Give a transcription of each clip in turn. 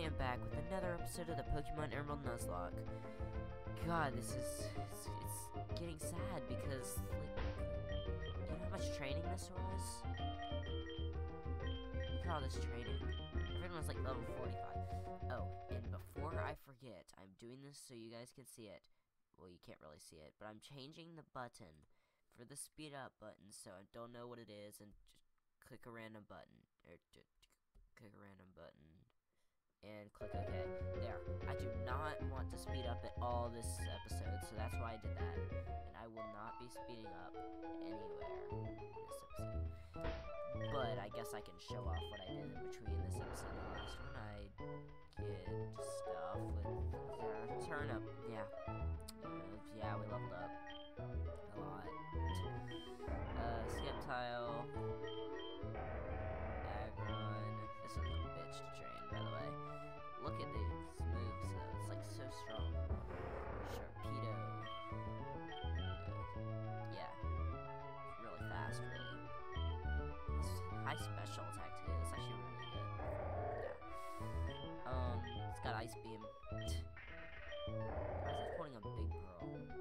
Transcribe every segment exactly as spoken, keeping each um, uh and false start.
am back with another episode of the Pokemon Emerald Nuzlocke. God, this is, it's, it's getting sad because, like, you know how much training this was? Look at all this training. Everyone's like level forty-five. Oh, and before I forget, I'm doing this so you guys can see it. Well, you can't really see it, but I'm changing the button for the speed up button, so I don't know what it is, and just click a random button, or just click a random button. And click OK. There. I do not want to speed up at all this episode, so that's why I did that. And I will not be speeding up anywhere in this episode. But I guess I can show off what I did in between this episode and the last one. I did stuff with the turnip. Yeah. Yeah, we leveled up a lot. Uh, Skeptile. Agron. This is a bitch to train, by the way. Look at these moves, though. It's like so strong. Sharpedo. Yeah. It's really fast, really. It's high special attack, too. That's actually really good. Yeah. Um, it's got Ice Beam. Why is it holding a big pearl?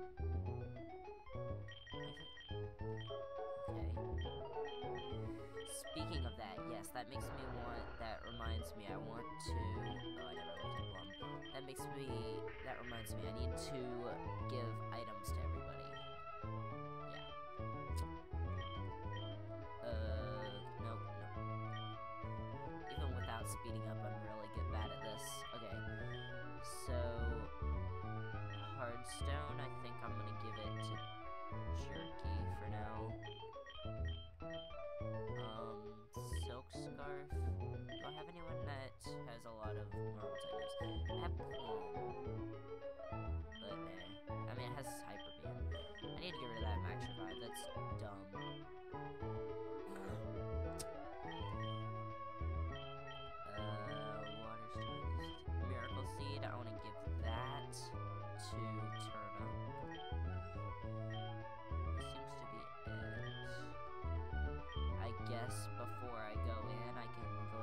Okay. Speaking of that, yes, that makes me want, that reminds me, I want to, oh, I never looked at Plum. That makes me, that reminds me, I need to give items to everybody. Yeah. Uh, nope, nope. Even without speeding up, I'm really good bad at this. Okay, so, Hardstone, I think I'm gonna give it to Jerky for now. Um, Silk Scarf. Do I have anyone that has a lot of normal types? I have Plum. But, eh. I mean, it has Hyper Beam. I need to get rid of that Max Revive. That's dumb. uh, Water Stone. Miracle Seed. I want to give that to Turnip. Seems to be it. I guess before I go in, I can go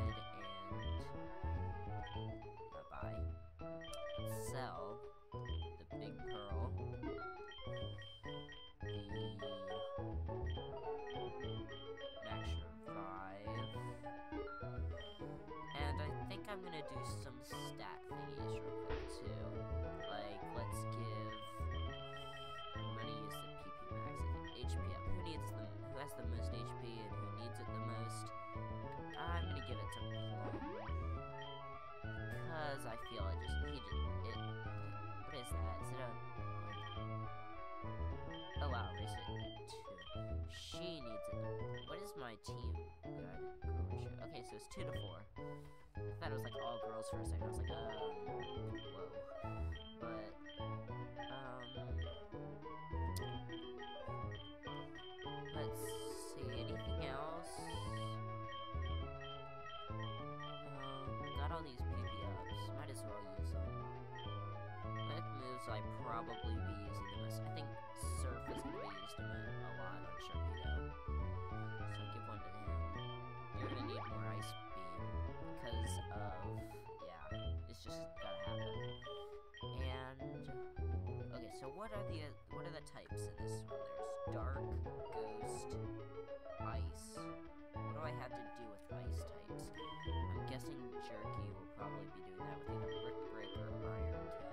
ahead and uh, buy, sell the Big Pearl, the Max Revive, and I think I'm gonna do some stat thingies real quick too. Like, let's give. I'm gonna use the P P Max. I think H P up. Who needs the? Who has the most H P and who needs it the most? I'm gonna give it to Plum because I feel it just he just it. What is that? Is it a? Oh wow, raise it two. She needs it. What is my team? God, girl ratio. Okay, so it's two to four. I thought it was like all girls for a second. I was like, um, whoa. But um, let's see. Anything else? Um, got all these P P ups. Might as well use them. With moves I probably be using the most. I think Surf is going to be used a lot on Sharpedo. So I'll give one to him. You're going to need more Ice Beam because of, yeah, it's just gotta happen. And, okay, so what are the, what are the types in this one? There's Dark, Ghost, Ice. What do I have to do with Ice types? I'm guessing Jerky will probably be doing that with either Brick Break or Iron Tail.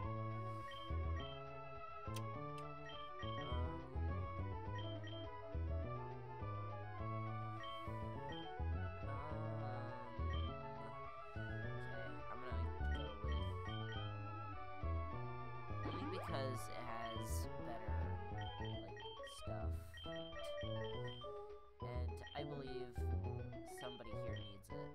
Because it has better, like, stuff. And I believe somebody here needs it.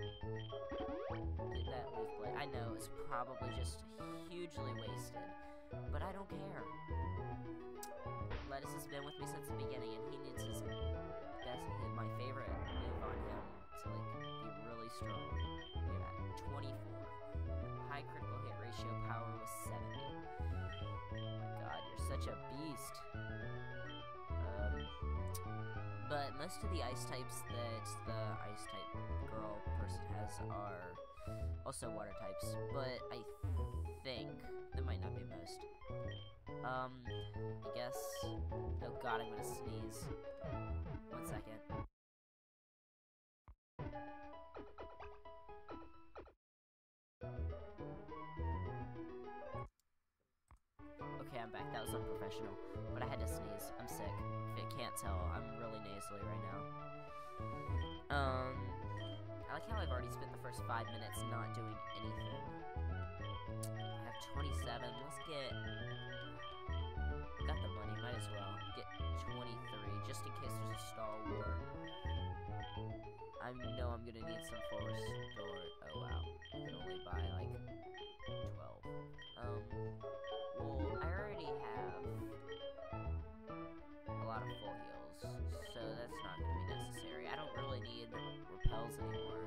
Get that Leaf Blade. I know, it's probably just hugely wasted, but I don't care. Lettuce has been with me since the beginning, and he needs his best, my favorite move on him to, like, be really strong. Look at that, twenty-four. High critical hit ratio, power was seventy. God, you're such a beast. Um, but most of the ice types that the ice type girl person has are Also water types, but I think that might not be most. Um, I guess. Oh god, I'm gonna sneeze. One second. Okay, I'm back. That was unprofessional, but I had to sneeze. I'm sick. If you can't tell, I'm really nasally right now. Um, I like how I've already spent the first five minutes not doing anything. I have twenty-seven. Let's get... Got the money. Might as well get twenty-three, just in case there's a Star War. I know I'm gonna need some for restore. Oh wow, I can only buy like twelve. Um, well, I already have a lot of full heals, so that's not gonna be necessary. I don't really need repels anymore,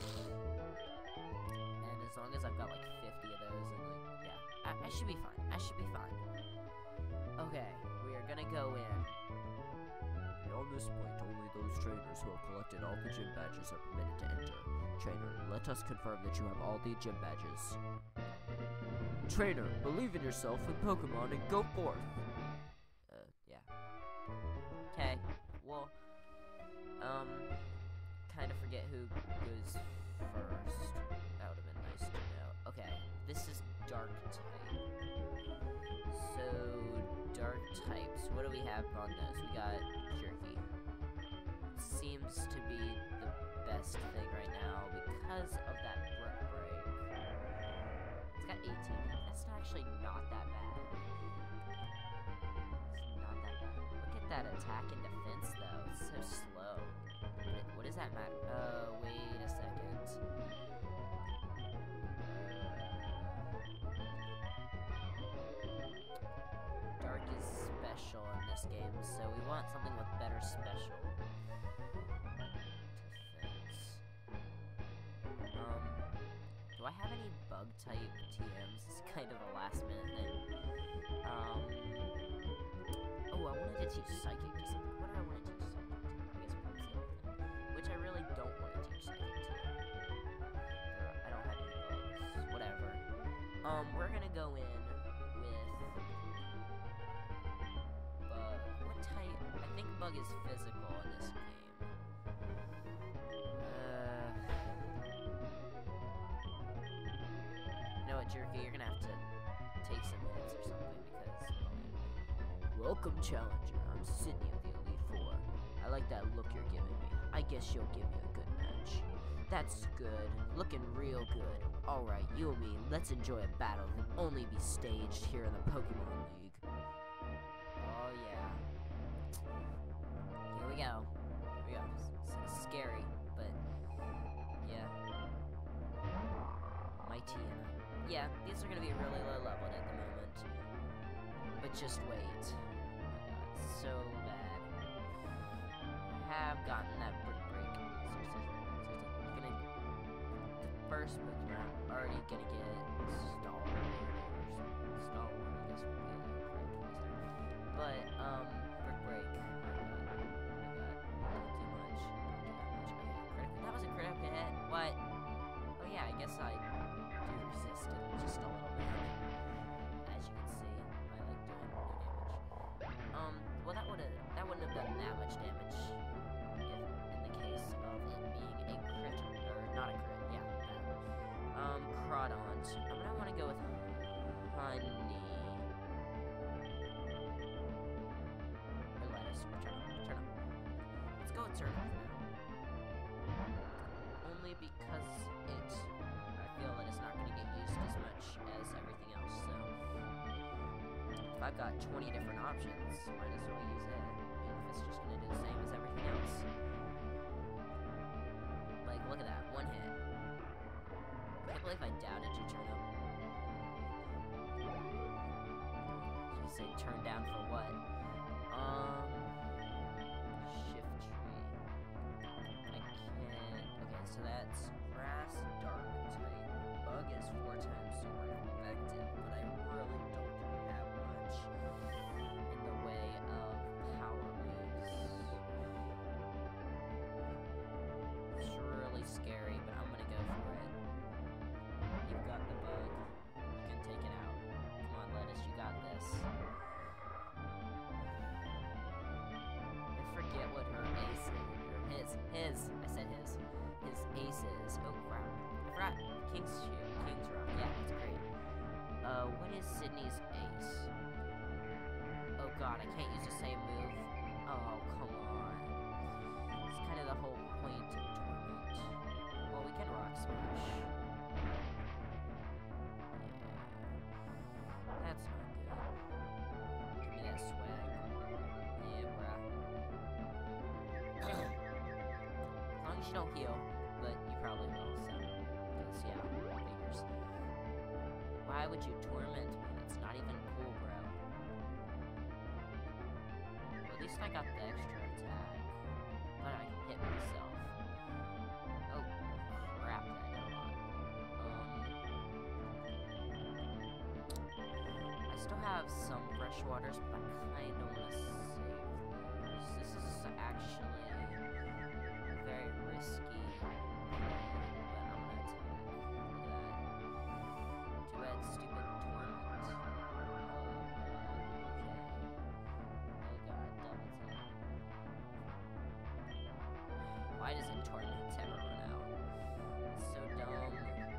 and as long as I've got like fifty of those, and like yeah, I, I should be fine. I should be fine. Okay, we are gonna go in. Beyond this point, only those trainers who have collected all the gym badges are permitted to enter. Trainer, let us confirm that you have all the gym badges. Trainer, believe in yourself with Pokemon and go forth! Uh, yeah. Okay, well, um, kind of forget who goes first. That would have been nice to know. Okay, this is dark type. So, dark types. What do we have on those? We got Jerky. Seems to be the best thing right now because of that brick break. It's got eighteen. That's actually not that bad. It's not that bad. Look at that attack and defense though. It's so slow. What does that matter? Uh, wait a second. Dark is special in this game, so we want something with better special. Defense. Um, do I have any bug type T Ms? It's kind of a last minute thing. Um, oh, I wanted to teach Psychic to something. What do I want to teach Psychic to? I guess Bug's the only thing. Which I really don't want to teach Psychic to. There, I don't have any bugs. Whatever. Um, we're gonna go in with Bug. What type? I think Bug is physical in this game. Uh, you know what, Jerky? You're gonna have to take some hits or something because. Welcome, Challenger. I'm Sydney of the Elite Four. I like that look you're giving me. I guess you'll give me a good match. That's good. Looking real good. Alright, you and me, let's enjoy a battle that can only be staged here in the Pokemon League. Oh, yeah. Here we go. Here we go. It's scary, but yeah. Mighty. Yeah, these are gonna be really low leveled at the moment. But just wait. It's so bad. I have gotten that brick break. Seriously, seriously. You're gonna the first Pokemon already gonna get Star or something. Star I guess would be the correct choice there. But um brick break. Oh my god. Oh my god. Don't do much. Don't do that much. Okay, critical. That was a critical hit. What? Oh yeah, I guess I do resist it just a little bit. As you can see, I like doing no damage. Um, well that would have that wouldn't have done that much damage if in the case of it being a crit or not a crit, yeah. That. Um, Crawdont. I'm gonna wanna go with Honey. Or Lettuce, or Turnip. Turnip. Let's go with Turnip for now. Only because it I feel that it's not gonna get used as much as everything else, so if I've got twenty different options, might as well use it. Even if it's just gonna do the same as everything else. Like, look at that, one hit. I can't believe I doubted you, Turnip. You say turn down for what? Um, shift tree. I can't. Okay, so that's grass, dark type. Bug is four times super effective, but I really don't have much in the way of power moves. It's really scary, but I'm gonna go for it. King's Shield, King's Rock. Yeah, that's great. Uh, what is Sydney's ace? Oh god, I can't use the same move. Oh, come on. It's kind of the whole point of Torment. Well, we can Rock Smash. Yeah. That's not good. Give me that swag. Yeah, bruh. As long as you don't heal, but you probably will, so. Because, yeah, figures. Why would you torment me? That's not even cool, bro. Well, at least I got the extra attack. But I can hit myself. Oh, crap, that did a lot. Um, I still have some fresh waters, but I kinda wanna save those. This is actually very risky. But I'm gonna attack. Look at that. Too bad, stupid torment. Oh, okay. Oh god, double tap. Why doesn't torment ever run out? It's so dumb.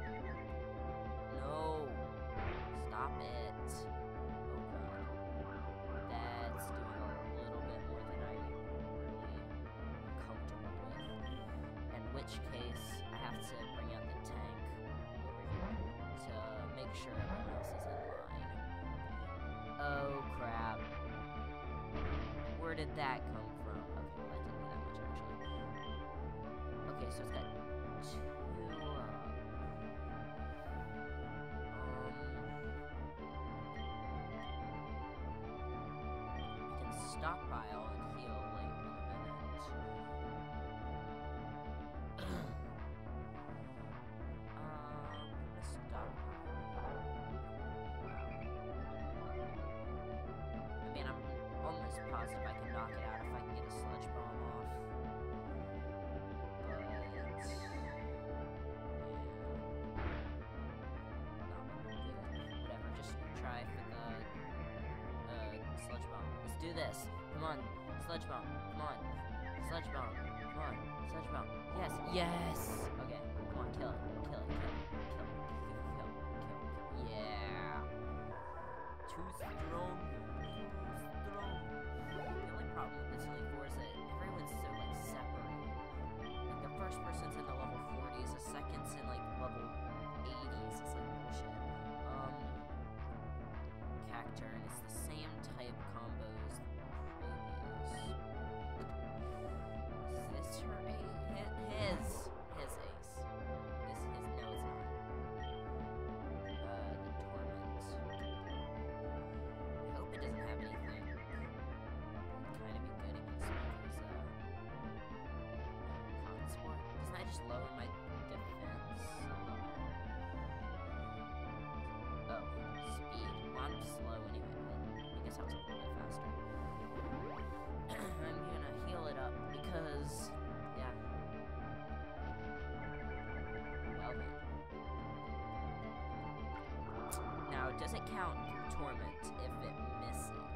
No! Stop it. Oh god. That's doing a little bit more than I really am comfortable with. In which case, I have to bring out the tank over here to make sure everyone else is in line. Oh crap. Where did that come from? Okay, well that didn't do that much actually. Okay, so it's got two, uh, um, we can stockpile and heal like in a minute. um, stockpile. Wow. I mean, I'm almost positive I can knock it out if I can get a sludge bomb off. But yeah, not really good. Whatever, just try for the uh, sludge bomb. Let's do this. Come on, sludge bomb. Come on, sludge bomb. Come on, sludge bomb. Yes, yes. Okay, come on, kill it, kill it, kill it, kill it, kill it, kill it. Yeah. Too strong. Too strong. The only problem with this Elite Four is that everyone's so like separated. Like the first person's in the level forties, the second's in like level eighties. It's like bullshit. Um, Cacturn is the same type combos previous. Is this her ace? His, his ace. This his. No, it's not. Uh, the Torment. I hope it doesn't have anything. It'd kind of be good against me because, uh, Consport. Doesn't that just lower my defense? Oh, speed. Well, I'm slow anyway, but I guess I was a little bit faster. I'm gonna heal it up because, yeah. Well then. Now, does it count Torment if it misses?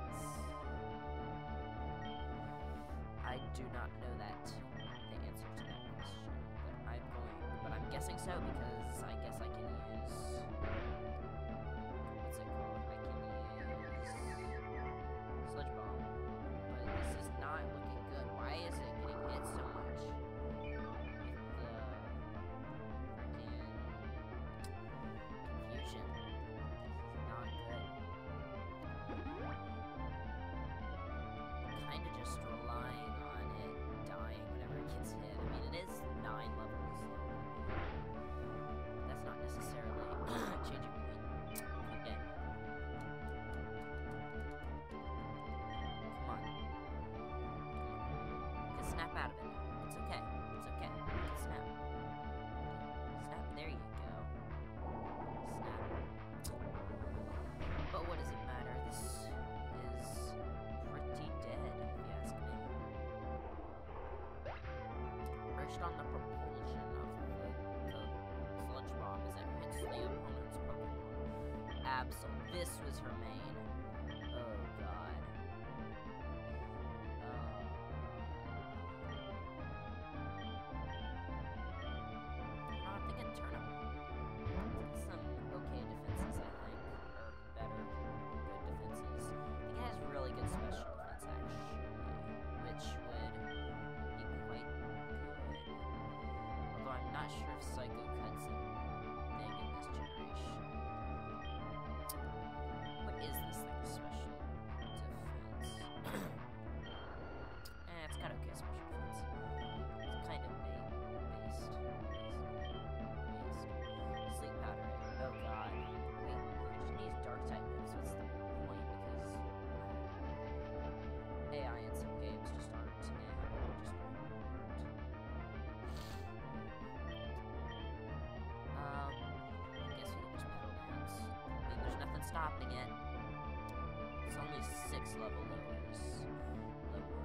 I do not know that, the answer to that question, but I'm going, but I'm guessing so because I guess I can use, what's it called? I can use Sludge Bomb, but this is not looking good. Why is it getting hit so much? With the freaking confusion. Not good. Kinda just relying on it dying whenever it gets hit. I mean, it is nine levels. That's not necessarily a changing point. Okay. Come on. You can snap out of it. It's okay. It's okay. You can snap. Snap. There you go. Snap. But what does it matter? This is pretty dead, if you ask me. Perched on the propulsion of the, the sludge bomb as it hits the opponent's Pokemon. Absol. This was her main. Oh god. Uh, I'm thinking turnip. stopping it. It's only six level lowers. Lower.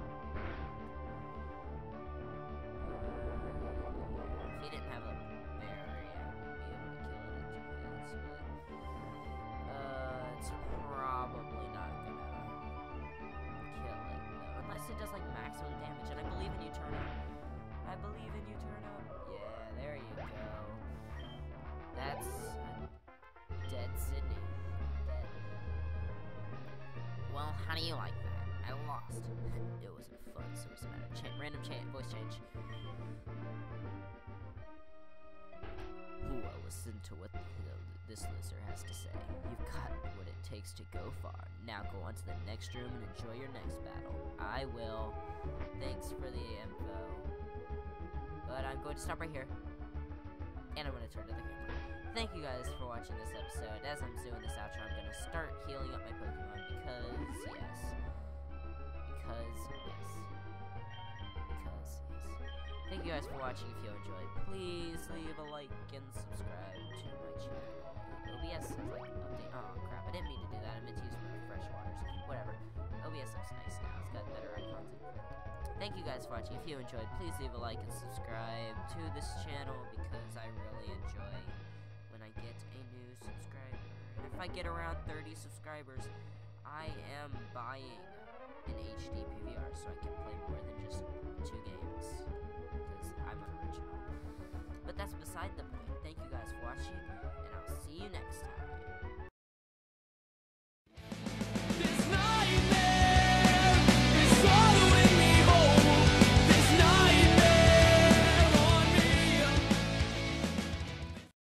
Uh, if he didn't have a berry, I would be able to kill it in two hits, but uh, it's probably not gonna kill it though, unless it does like maximum damage. And I believe in you, Turnip. I believe in you, Turnip. Yeah, there you go. That's a dead Sydney. Dead. Well, how do you like that? I lost. It wasn't fun, so what's the matter? Cha random cha voice change. Ooh, I'll listen to what the, this listener has to say. You've got what it takes to go far. Now go on to the next room and enjoy your next battle. I will. Thanks for the info. But I'm going to stop right here. And I'm going to turn to the camera. Thank you guys for watching this episode. As I'm doing this outro, I'm going to start healing up my Pokemon because, yes. Because, yes. Because, yes. Thank you guys for watching. If you enjoyed, please leave a like and subscribe to my channel. O B S says, like, update. Oh, crap. I didn't mean to do that. I meant to use my fresh waters. Whatever. O B S looks nice now. It's got better icons. Thank you guys for watching. If you enjoyed, please leave a like and subscribe to this channel because I really enjoy when I get a new subscriber. And if I get around thirty subscribers, I am buying an H D P V R so I can play more than just two games because I'm an original. But that's beside the point.